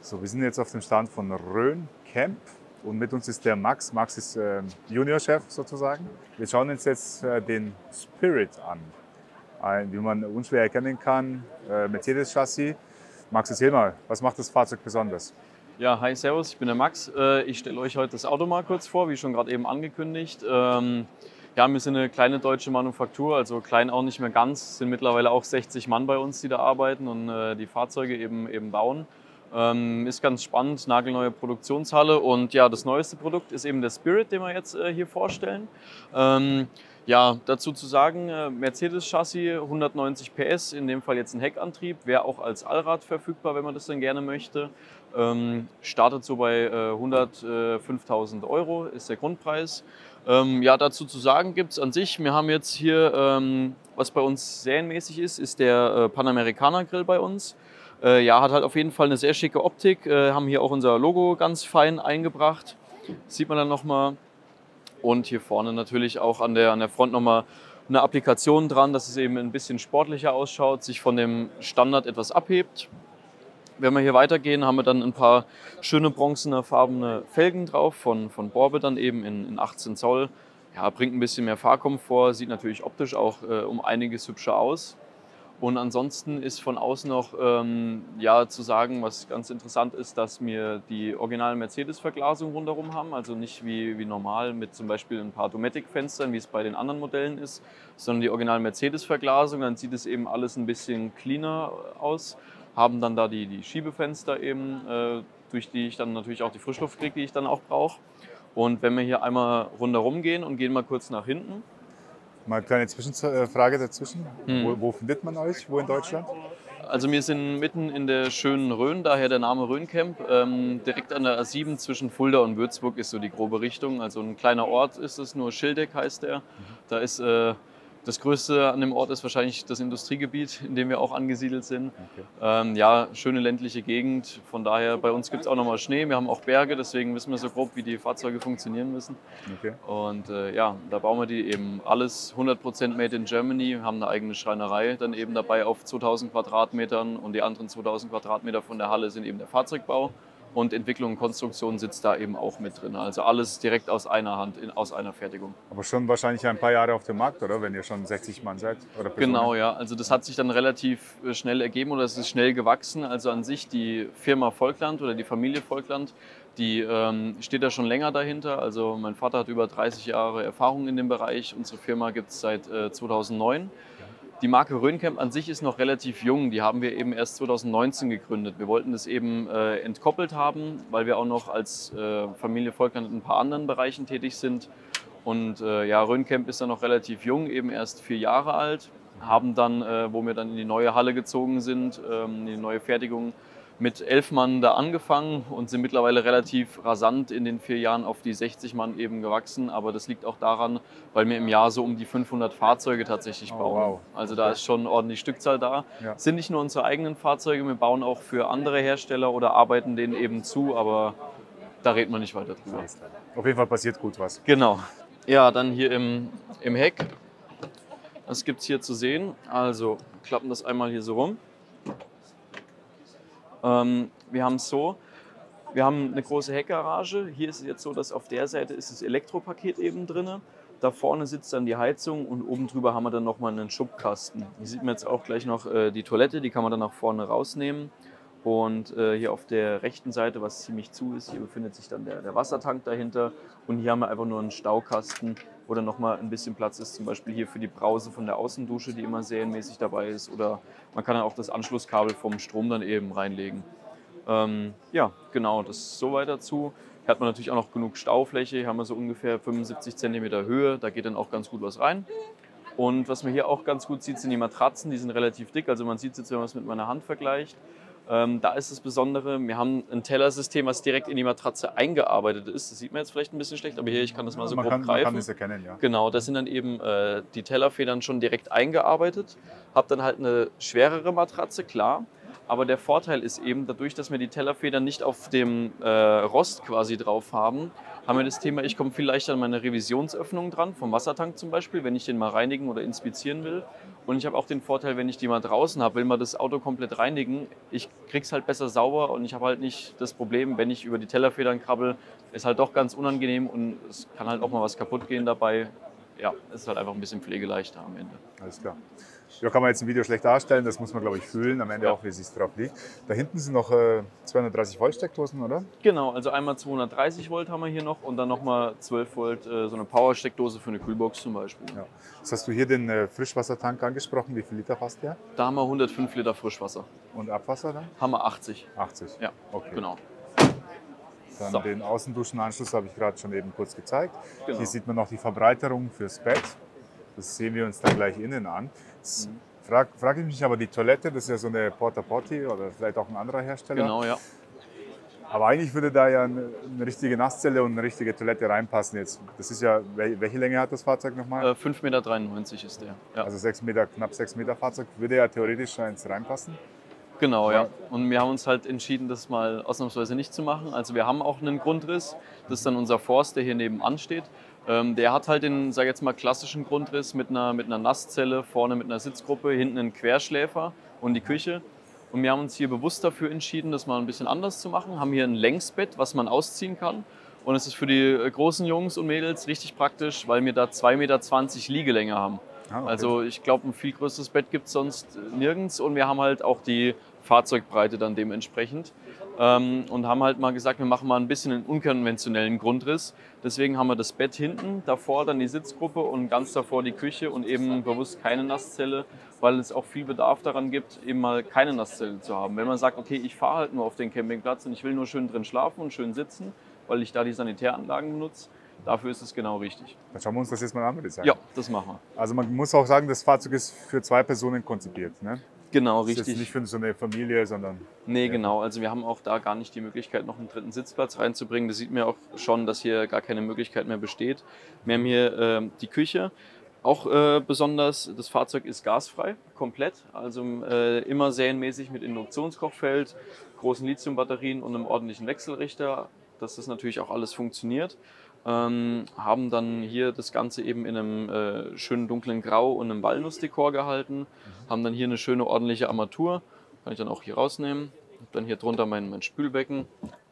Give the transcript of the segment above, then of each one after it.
So, wir sind jetzt auf dem Stand von Rhön Camp und mit uns ist der Max. Max ist Juniorchef sozusagen. Wir schauen uns jetzt den Spirit an, wie man unschwer erkennen kann, Mercedes-Chassis. Max, erzähl mal, was macht das Fahrzeug besonders? Ja, hi, servus, ich bin der Max. Ich stelle euch heute das Auto mal kurz vor, wie schon gerade eben angekündigt. Ja, wir sind eine kleine deutsche Manufaktur, also klein auch nicht mehr ganz. Es sind mittlerweile auch 60 Mann bei uns, die da arbeiten und die Fahrzeuge eben bauen. Ist ganz spannend, nagelneue Produktionshalle und ja, das neueste Produkt ist eben der Spirit, den wir jetzt hier vorstellen. Ja, dazu zu sagen, Mercedes-Chassis, 190 PS, in dem Fall jetzt ein Heckantrieb, wäre auch als Allrad verfügbar, wenn man das dann gerne möchte. Startet so bei 105.000 Euro, ist der Grundpreis. Ja, dazu zu sagen gibt es an sich, wir haben jetzt hier, was bei uns serienmäßig ist der Panamericana Grill bei uns. Ja, hat halt auf jeden Fall eine sehr schicke Optik, haben hier auch unser Logo ganz fein eingebracht, sieht man dann nochmal. Und hier vorne natürlich auch an der Front nochmal eine Applikation dran, dass es eben ein bisschen sportlicher ausschaut, sich von dem Standard etwas abhebt. Wenn wir hier weitergehen, haben wir dann ein paar schöne bronzenfarbene Felgen drauf, von Borbe dann eben in 18 Zoll. Ja, bringt ein bisschen mehr Fahrkomfort, sieht natürlich optisch auch um einiges hübscher aus. Und ansonsten ist von außen noch ja, zu sagen, was ganz interessant ist, dass wir die originale Mercedes-Verglasung rundherum haben. Also nicht wie normal mit zum Beispiel ein paar Dometic-Fenstern, wie es bei den anderen Modellen ist, sondern die originale Mercedes-Verglasung. Dann sieht es eben alles ein bisschen cleaner aus. Haben dann da die Schiebefenster eben, durch die ich dann natürlich auch die Frischluft kriege, die ich dann auch brauche. Und wenn wir hier einmal rundherum gehen und gehen mal kurz nach hinten. Mal eine kleine Zwischenfrage dazwischen. Wo findet man euch? Wo in Deutschland? Also wir sind mitten in der schönen Rhön, daher der Name Rhön Camp. Direkt an der A7 zwischen Fulda und Würzburg ist so die grobe Richtung. Also ein kleiner Ort ist es, nur Schildeck heißt der. Da ist das Größte an dem Ort ist wahrscheinlich das Industriegebiet, in dem wir auch angesiedelt sind. Okay. Ja, schöne ländliche Gegend. Von daher, bei uns gibt es auch nochmal Schnee. Wir haben auch Berge, deswegen wissen wir so grob, wie die Fahrzeuge funktionieren müssen. Okay. Und ja, da bauen wir die eben alles 100% made in Germany. Wir haben eine eigene Schreinerei dann eben dabei auf 2000 Quadratmetern und die anderen 2000 Quadratmeter von der Halle sind eben der Fahrzeugbau. Und Entwicklung und Konstruktion sitzt da eben auch mit drin. Also alles direkt aus einer Hand, aus einer Fertigung. Aber schon wahrscheinlich ein paar Jahre auf dem Markt, oder? Wenn ihr schon 60 Mann seid? Oder genau, ja. Also das hat sich dann relativ schnell ergeben oder es ist schnell gewachsen. Also an sich die Firma Volkland oder die Familie Volkland, die steht da schon länger dahinter. Also mein Vater hat über 30 Jahre Erfahrung in dem Bereich. Unsere Firma gibt es seit 2009. Die Marke Rhön Camp an sich ist noch relativ jung. Die haben wir eben erst 2019 gegründet. Wir wollten das eben entkoppelt haben, weil wir auch noch als Familie Volkland in ein paar anderen Bereichen tätig sind. Und ja, Rhön Camp ist dann noch relativ jung, eben erst 4 Jahre alt. Haben dann, wo wir dann in die neue Halle gezogen sind, in die neue Fertigung, mit 11 Mann da angefangen und sind mittlerweile relativ rasant in den 4 Jahren auf die 60 Mann eben gewachsen. Aber das liegt auch daran, weil wir im Jahr so um die 500 Fahrzeuge tatsächlich bauen. Wow. Also da ist schon ordentlich Stückzahl da. Ja. Sind nicht nur unsere eigenen Fahrzeuge, wir bauen auch für andere Hersteller oder arbeiten denen eben zu, aber da redet man nicht weiter drüber. Auf jeden Fall passiert gut was. Genau. Ja, dann hier im Heck. Was gibt es hier zu sehen? Also klappen das einmal hier so rum. Wir haben es so, wir haben eine große Heckgarage. Hier ist es jetzt so, dass auf der Seite ist das Elektropaket eben drin. Da vorne sitzt dann die Heizung und oben drüber haben wir dann nochmal einen Schubkasten. Hier sieht man jetzt auch gleich noch die Toilette, die kann man dann nach vorne rausnehmen. Und hier auf der rechten Seite, was ziemlich zu ist, hier befindet sich dann der Wassertank dahinter. Und hier haben wir einfach nur einen Staukasten, wo dann nochmal ein bisschen Platz ist, zum Beispiel hier für die Brause von der Außendusche, die immer serienmäßig dabei ist. Oder man kann dann auch das Anschlusskabel vom Strom dann eben reinlegen. Ja, genau, das ist soweit dazu. Hier hat man natürlich auch noch genug Staufläche. Hier haben wir so ungefähr 75 cm Höhe, da geht dann auch ganz gut was rein. Und was man hier auch ganz gut sieht, sind die Matratzen, die sind relativ dick. Also man sieht es jetzt, wenn man es mit meiner Hand vergleicht. Da ist das Besondere, wir haben ein Tellersystem, was direkt in die Matratze eingearbeitet ist. Das sieht man jetzt vielleicht ein bisschen schlecht, aber hier, ich kann das mal so grob greifen. Man kann es erkennen, ja. Genau, das sind dann eben die Tellerfedern schon direkt eingearbeitet. Hab dann halt eine schwerere Matratze, klar. Aber der Vorteil ist eben, dadurch, dass wir die Tellerfedern nicht auf dem Rost quasi drauf haben, haben wir das Thema, ich komme viel leichter an meine Revisionsöffnung dran, vom Wassertank zum Beispiel, wenn ich den mal reinigen oder inspizieren will. Und ich habe auch den Vorteil, wenn ich die mal draußen habe, will man das Auto komplett reinigen. Ich krieg's halt besser sauber und ich habe halt nicht das Problem, wenn ich über die Tellerfedern krabbel, ist halt doch ganz unangenehm und es kann halt auch mal was kaputt gehen dabei. Ja, es ist halt einfach ein bisschen pflegeleichter am Ende. Alles klar. Ja, kann man jetzt im Video schlecht darstellen, das muss man, glaube ich, fühlen, am Ende Ja. auch, wie es sich drauf liegt. Da hinten sind noch 230 Volt Steckdosen, oder? Genau, also einmal 230 Volt haben wir hier noch und dann nochmal 12 Volt, so eine Power-Steckdose für eine Kühlbox zum Beispiel. Ja. Jetzt hast du hier den Frischwassertank angesprochen, wie viel Liter passt der? Da haben wir 105 Liter Frischwasser. Und Abwasser dann? Haben wir 80. 80. Ja, Okay. genau. Dann So. den Außenduschenanschluss habe ich gerade schon eben kurz gezeigt. Genau. Hier sieht man noch die Verbreiterung fürs Bett. Das sehen wir uns dann gleich innen an. Jetzt frage ich mich aber, die Toilette, das ist ja so eine Porta Potty oder vielleicht auch ein anderer Hersteller. Genau, ja. Aber eigentlich würde da ja eine richtige Nasszelle und eine richtige Toilette reinpassen jetzt. Das ist ja, welche Länge hat das Fahrzeug nochmal? 5,93 Meter ist der. Ja. Also 6 Meter, knapp 6 Meter Fahrzeug, würde ja theoretisch eins reinpassen. Genau, ja. Und wir haben uns halt entschieden, das mal ausnahmsweise nicht zu machen. Also wir haben auch einen Grundriss, das ist dann unser Forst, der hier nebenan steht. Der hat halt den, sag ich jetzt mal, klassischen Grundriss mit einer Nasszelle, vorne mit einer Sitzgruppe, hinten einen Querschläfer und die Küche. Und wir haben uns hier bewusst dafür entschieden, das mal ein bisschen anders zu machen. Haben hier ein Längsbett, was man ausziehen kann. Und es ist für die großen Jungs und Mädels richtig praktisch, weil wir da 2,20 Meter Liegelänge haben. Ah, okay. Also ich glaube, ein viel größeres Bett gibt es sonst nirgends. Und wir haben halt auch die Fahrzeugbreite dann dementsprechend. Und haben halt mal gesagt, wir machen mal ein bisschen einen unkonventionellen Grundriss. Deswegen haben wir das Bett hinten, davor dann die Sitzgruppe und ganz davor die Küche und eben bewusst keine Nasszelle, weil es auch viel Bedarf daran gibt, eben mal keine Nasszelle zu haben. Wenn man sagt, okay, ich fahre halt nur auf den Campingplatz und ich will nur schön drin schlafen und schön sitzen, weil ich da die Sanitäranlagen benutze, dafür ist es genau richtig. Dann schauen wir uns das jetzt mal an, würde ich sagen. Ja, das machen wir. Also man muss auch sagen, das Fahrzeug ist für 2 Personen konzipiert. Ne? Genau, Das ist richtig. jetzt nicht für so eine Familie, sondern... Nee, genau. Also wir haben auch da gar nicht die Möglichkeit, noch einen dritten Sitzplatz reinzubringen. Das sieht man auch schon, dass hier gar keine Möglichkeit mehr besteht. Wir haben hier die Küche. Auch besonders, das Fahrzeug ist gasfrei, komplett. Also immer serienmäßig mit Induktionskochfeld, großen Lithiumbatterien und einem ordentlichen Wechselrichter, dass das natürlich auch alles funktioniert. Haben dann hier das Ganze eben in einem schönen dunklen Grau und einem Walnussdekor gehalten. Haben dann hier eine schöne ordentliche Armatur, kann ich dann auch hier rausnehmen. Hab dann hier drunter mein Spülbecken.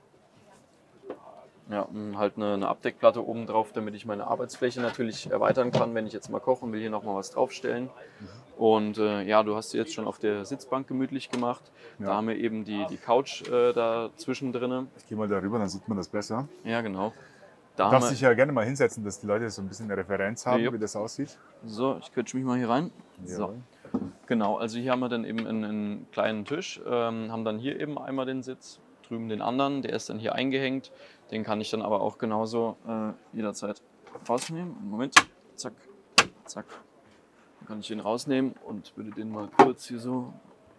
Ja, und halt eine Abdeckplatte oben drauf, damit ich meine Arbeitsfläche natürlich erweitern kann, wenn ich jetzt mal koche und will hier nochmal was draufstellen. Und ja, du hast sie jetzt schon auf der Sitzbank gemütlich gemacht. Ja. Da haben wir eben die Couch da zwischendrin. Ich gehe mal darüber, dann sieht man das besser. Ja, genau. Du Da haben darfst wir, dich ja gerne mal hinsetzen, dass die Leute so ein bisschen eine Referenz haben, Ja. wie das aussieht. so, ich quetsche mich mal hier rein. So. Jawohl. Genau, also hier haben wir dann eben einen kleinen Tisch, haben dann hier eben einmal den Sitz, drüben den anderen, der ist dann hier eingehängt. Den kann ich dann aber auch genauso jederzeit rausnehmen. Moment, zack, zack. Dann kann ich den rausnehmen und würde den mal kurz hier so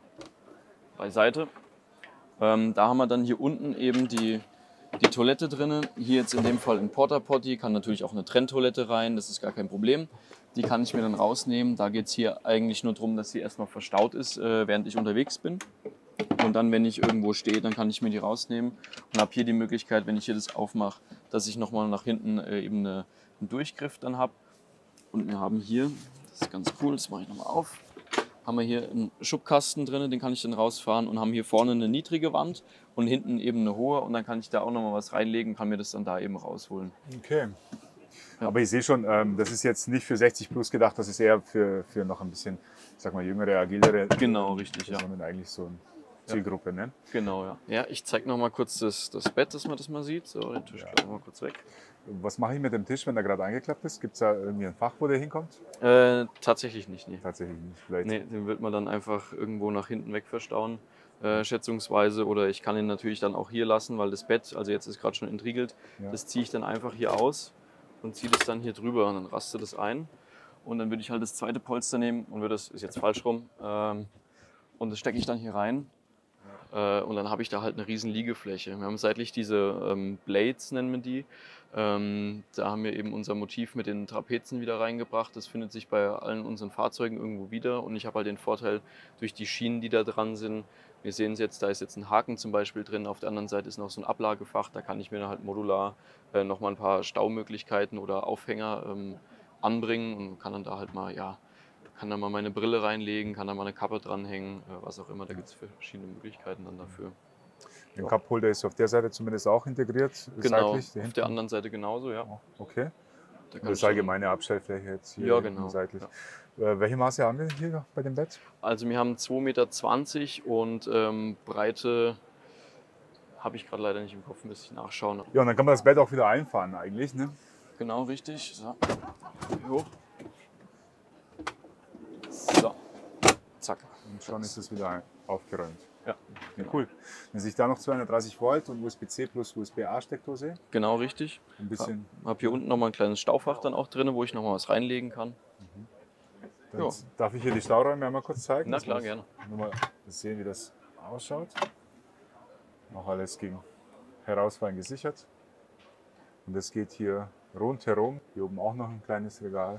beiseite. Da haben wir dann hier unten eben die Toilette drin. Hier jetzt in dem Fall ein Porta Potty, kann natürlich auch eine Trenntoilette rein, das ist gar kein Problem. Die kann ich mir dann rausnehmen. Da geht es hier eigentlich nur darum, dass sie erstmal verstaut ist, während ich unterwegs bin. Und dann, wenn ich irgendwo stehe, dann kann ich mir die rausnehmen und habe hier die Möglichkeit, wenn ich hier das aufmache, dass ich nochmal nach hinten eben einen Durchgriff dann habe. Und wir haben hier, das ist ganz cool, das mache ich nochmal auf, haben wir hier einen Schubkasten drin, den kann ich dann rausfahren und haben hier vorne eine niedrige Wand und hinten eben eine hohe und dann kann ich da auch nochmal was reinlegen, kann mir das dann da eben rausholen. Okay. Ja. Aber ich sehe schon, das ist jetzt nicht für 60 plus gedacht, das ist eher für noch ein bisschen, ich sag mal, jüngere, agilere. Genau, richtig, ja. Sondern eigentlich so eine Zielgruppe, ne? Genau, ja. Ja, ich zeige nochmal kurz das Bett, dass man das mal sieht. So, den Tisch klappen wir mal kurz weg. Was mache ich mit dem Tisch, wenn der gerade eingeklappt ist? Gibt es da irgendwie ein Fach, wo der hinkommt? Tatsächlich nicht, nee. Tatsächlich nicht. Vielleicht. Nee, den wird man dann einfach irgendwo nach hinten weg verstauen, schätzungsweise. Oder ich kann ihn natürlich dann auch hier lassen, weil das Bett, also jetzt ist gerade schon entriegelt, Ja. das ziehe ich dann einfach hier aus und ziehe das dann hier drüber und dann raste das ein. Und dann würde ich halt das zweite Polster nehmen und würde das, ist jetzt falsch rum, und das stecke ich dann hier rein. Und dann habe ich da halt eine riesen Liegefläche. Wir haben seitlich diese Blades, nennen wir die. Da haben wir eben unser Motiv mit den Trapezen wieder reingebracht. Das findet sich bei allen unseren Fahrzeugen irgendwo wieder. Und ich habe halt den Vorteil, durch die Schienen, die da dran sind, wir sehen es jetzt, da ist jetzt ein Haken zum Beispiel drin. Auf der anderen Seite ist noch so ein Ablagefach. Da kann ich mir dann halt modular nochmal ein paar Staumöglichkeiten oder Aufhänger anbringen und kann dann da halt mal, ja, kann da mal meine Brille reinlegen, kann da mal eine Kappe dranhängen, was auch immer. Da gibt es verschiedene Möglichkeiten dann dafür. Den Cupholder ist auf der Seite zumindest auch integriert, Genau, seitlich. auf der anderen Seite genauso, ja. Okay. Da Und das allgemeine Abstellfläche jetzt hier Ja, genau. seitlich. Ja. Welche Maße haben wir hier bei dem Bett? Also wir haben 2,20 Meter und Breite habe ich gerade leider nicht im Kopf, müsste ich nachschauen. Ja, und dann kann man das Bett auch wieder einfahren eigentlich, ne? Genau, richtig. So. Hoch. So. Zack. Und schon ist es wieder aufgeräumt. Ja. Ja, cool. Wenn sich da noch 230 Volt und USB-C plus USB-A-Steckdose. Genau, richtig. Ein bisschen. Habe hier unten nochmal ein kleines Staufach dann auch drin, wo ich nochmal was reinlegen kann. Dann Ja. darf ich hier die Stauräume einmal kurz zeigen? Na dass klar, wir gerne. Nur mal sehen, wie das ausschaut. Noch alles gegen Herausfallen gesichert. Und es geht hier rundherum. Hier oben auch noch ein kleines Regal.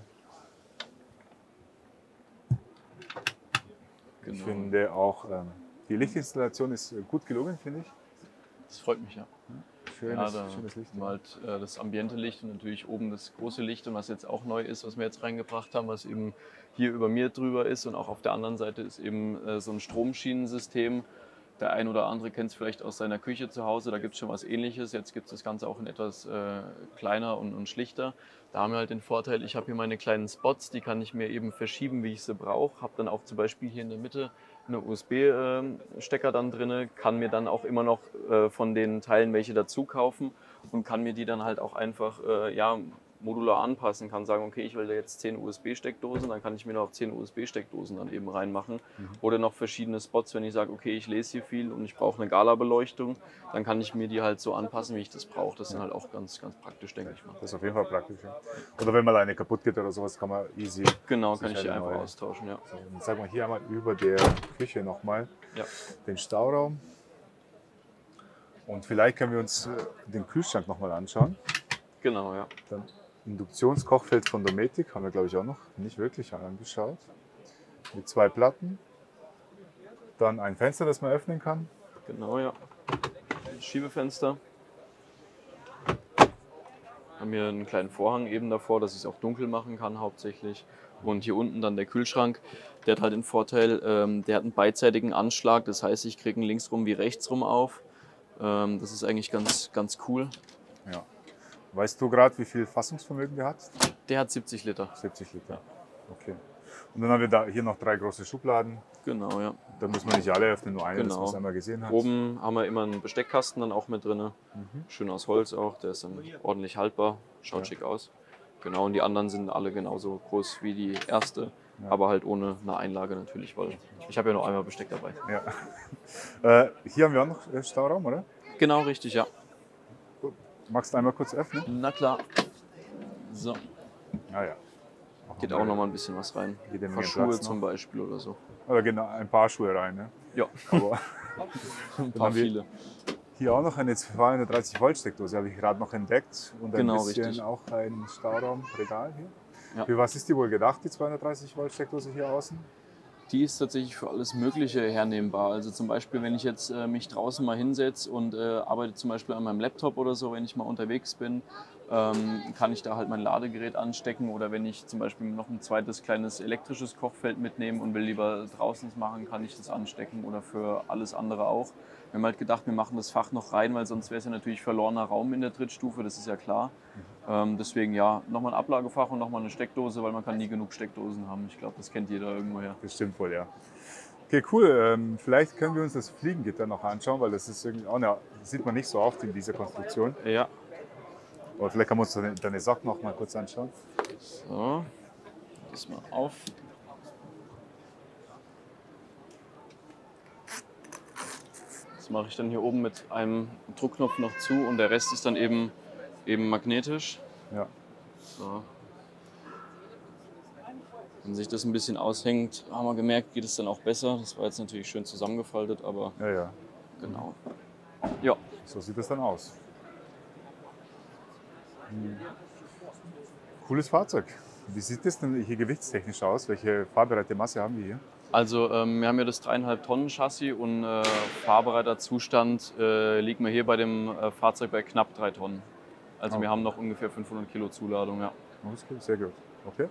Genau. Ich finde auch, die Lichtinstallation ist gut gelungen, finde ich. Das freut mich, ja. Schönes, da schönes Licht. haben wir halt das Ambiente-Licht und natürlich oben das große Licht. Und was jetzt auch neu ist, was wir jetzt reingebracht haben, was eben hier über mir drüber ist und auch auf der anderen Seite ist eben so ein Stromschienensystem. Der ein oder andere kennt es vielleicht aus seiner Küche zu Hause, da gibt es schon was Ähnliches. Jetzt gibt es das Ganze auch in etwas kleiner und schlichter. Da haben wir halt den Vorteil, ich habe hier meine kleinen Spots, die kann ich mir eben verschieben, wie ich sie brauche. Habe dann auch zum Beispiel hier in der Mitte eine USB-Stecker dann drin, kann mir dann auch immer noch von den Teilen welche dazu kaufen und kann mir die dann halt auch einfach modular anpassen, kann sagen, okay, ich will da jetzt 10 USB-Steckdosen, dann kann ich mir noch 10 USB-Steckdosen dann eben reinmachen. Oder noch verschiedene Spots, wenn ich sage, okay, ich lese hier viel und ich brauche eine Gala-Beleuchtung, dann kann ich mir die halt so anpassen, wie ich das brauche. Das sind halt auch ganz, ganz praktisch, denke ich mal. Das ist auf jeden Fall praktisch. Ja. Oder wenn mal eine kaputt geht oder sowas, kann man easy. Genau, kann ich die eine einfach neue- austauschen, ja. So, und sag mal hier einmal über der Küche nochmal Ja, den Stauraum. Und vielleicht können wir uns den Kühlschrank nochmal anschauen. genau, ja. Dann Induktionskochfeld von Dometic haben wir, glaube ich, auch noch nicht wirklich angeschaut. Mit 2 Platten. Dann ein Fenster, das man öffnen kann. Genau, ja. Schiebefenster. Haben hier einen kleinen Vorhang eben davor, dass ich es auch dunkel machen kann hauptsächlich. Und hier unten dann der Kühlschrank. Der hat halt den Vorteil, der hat einen beidseitigen Anschlag. Das heißt, ich kriege ihn linksrum wie rechtsrum auf. Das ist eigentlich ganz, ganz cool. Ja. Weißt du gerade, wie viel Fassungsvermögen der hat? Der hat 70 Liter. 70 Liter. Okay. Und dann haben wir da hier noch 3 große Schubladen. Genau, ja. Da muss man nicht alle öffnen, nur eine, dass Genau. man es einmal gesehen hat. Oben haben wir immer einen Besteckkasten dann auch mit drin. Schön aus Holz auch, der ist dann ordentlich haltbar, schaut schick aus. Genau, und die anderen sind alle genauso groß wie die erste, aber halt ohne eine Einlage natürlich, weil ich habe ja noch einmal Besteck dabei. Ja. Hier haben wir auch noch Stauraum, oder? Genau, richtig, ja. Magst du einmal kurz öffnen? Na klar. So, Ja, ja. geht auch noch mal ein bisschen was rein. Jede Ein Menge paar Schuhe Platz noch. zum Beispiel oder so. Oder genau, ein paar Schuhe rein. Ne? Ja, Aber ein paar haben wir- viele. hier auch noch eine 230 Volt Steckdose, habe ich gerade noch entdeckt. Und ein Genau, bisschen richtig. auch ein Stauraumregal hier. Ja. Für was ist die wohl gedacht, die 230 Volt Steckdose hier außen? Die ist tatsächlich für alles Mögliche hernehmbar. Also zum Beispiel, wenn ich jetzt mich draußen mal hinsetze und arbeite zum Beispiel an meinem Laptop oder so, wenn ich mal unterwegs bin, kann ich da halt mein Ladegerät anstecken. Oder wenn ich zum Beispiel noch ein zweites kleines elektrisches Kochfeld mitnehme und will lieber draußen es machen, kann ich das anstecken oder für alles andere auch. Wir haben halt gedacht, wir machen das Fach noch rein, weil sonst wäre es ja natürlich verlorener Raum in der Drittstufe, das ist ja klar. Deswegen ja, nochmal ein Ablagefach und nochmal eine Steckdose, weil man kann nie genug Steckdosen haben. Ich glaube, das kennt jeder irgendwoher. Das stimmt wohl, ja. Okay, cool. Vielleicht können wir uns das Fliegengitter noch anschauen, weil das ist irgendwie auch das sieht man nicht so oft in dieser Konstruktion. Ja, Aber vielleicht kann man uns deine Socken noch mal kurz anschauen. so, das mal auf. Das mache ich dann hier oben mit einem Druckknopf noch zu und der Rest ist dann eben magnetisch. Ja. So. Wenn sich das ein bisschen aushängt, haben wir gemerkt, geht es dann auch besser. Das war jetzt natürlich schön zusammengefaltet, aber Ja, ja. genau. Ja, So sieht das dann aus. Cooles Fahrzeug. Wie sieht das denn hier gewichtstechnisch aus? Welche fahrbereite Masse haben wir hier? also wir haben ja das 3,5 Tonnen Chassis und fahrbereiter Zustand liegt mir hier bei dem Fahrzeug bei knapp 3 Tonnen. Also wir haben noch ungefähr 500 Kilo Zuladung, ja. Alles gut, sehr gut. Okay.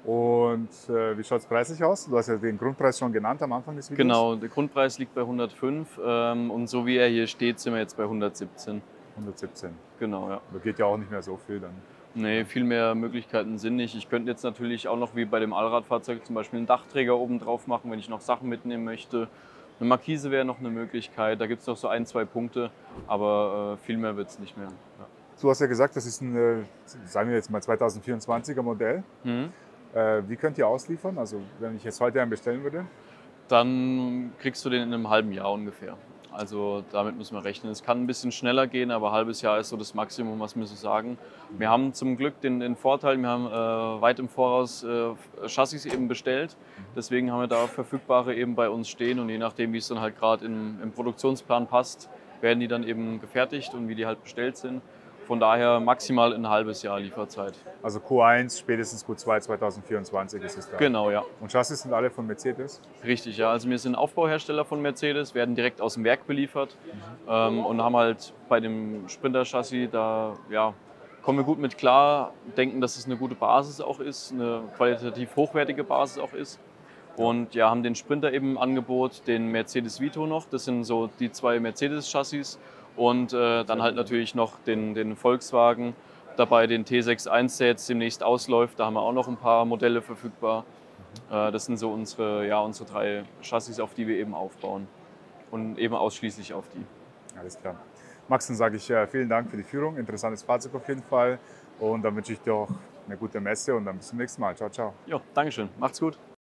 Und wie schaut es preislich aus? Du hast ja den Grundpreis schon genannt am Anfang des Videos. Genau, der Grundpreis liegt bei 105 und so wie er hier steht, sind wir jetzt bei 117. 117. Genau, ja. Da geht ja auch nicht mehr so viel dann. Nee, viel mehr Möglichkeiten sind nicht. Ich könnte jetzt natürlich auch noch wie bei dem Allradfahrzeug zum Beispiel einen Dachträger oben drauf machen, wenn ich noch Sachen mitnehmen möchte. Eine Markise wäre noch eine Möglichkeit. Da gibt es noch so ein, zwei Punkte, aber viel mehr wird es nicht mehr. Ja. Du hast ja gesagt, das ist ein, sagen wir jetzt mal 2024er Modell. Mhm. Wie könnt ihr ausliefern? Also wenn ich jetzt heute einen bestellen würde? Dann kriegst du den in einem halben Jahr ungefähr. Also damit müssen wir rechnen. Es kann ein bisschen schneller gehen, aber ein halbes Jahr ist so das Maximum, was wir so sagen. Wir haben zum Glück den Vorteil, wir haben weit im Voraus Chassis eben bestellt. Deswegen haben wir da verfügbare eben bei uns stehen und je nachdem, wie es dann halt gerade im Produktionsplan passt, werden die dann eben gefertigt und wie die halt bestellt sind. Von daher maximal ein halbes Jahr Lieferzeit. Also Q1, spätestens Q2 2024 ist es da. Genau, ja. Und Chassis sind alle von Mercedes? Richtig, ja. Also wir sind Aufbauhersteller von Mercedes, werden direkt aus dem Werk beliefert und haben halt bei dem Sprinter-Chassis, da ja, kommen wir gut mit klar, denken, dass es eine gute Basis auch ist, eine qualitativ hochwertige Basis auch ist. Und ja, haben den Sprinter eben im Angebot, den Mercedes Vito noch, das sind so die zwei Mercedes-Chassis und dann halt natürlich noch den Volkswagen, dabei den T61, der jetzt demnächst ausläuft, da haben wir auch noch ein paar Modelle verfügbar. Das sind so unsere 3 Chassis, auf die wir eben aufbauen und eben ausschließlich auf die. Alles klar. Max, dann sage ich vielen Dank für die Führung. Interessantes Fahrzeug auf jeden Fall. Und dann wünsche ich dir auch eine gute Messe und dann bis zum nächsten Mal. Ciao, ciao. Ja, Dankeschön. Macht's gut.